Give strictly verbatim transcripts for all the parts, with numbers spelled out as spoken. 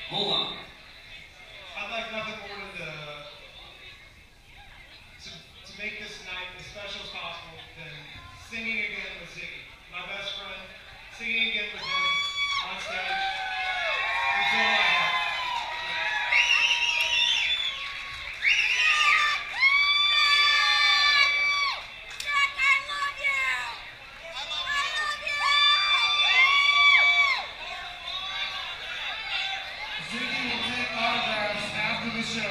Hold on. I'd like nothing more than to, to, to make this night as special as possible than singing again with Ziggy, my best friend, singing again with him on stage. It's all I have. Zack, I love you! I love you! Ziggy will take autographs after the show.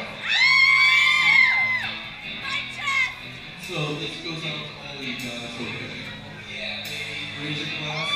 My chest! So this goes out to all of you guys, okay? Yeah, baby. Raise your glass.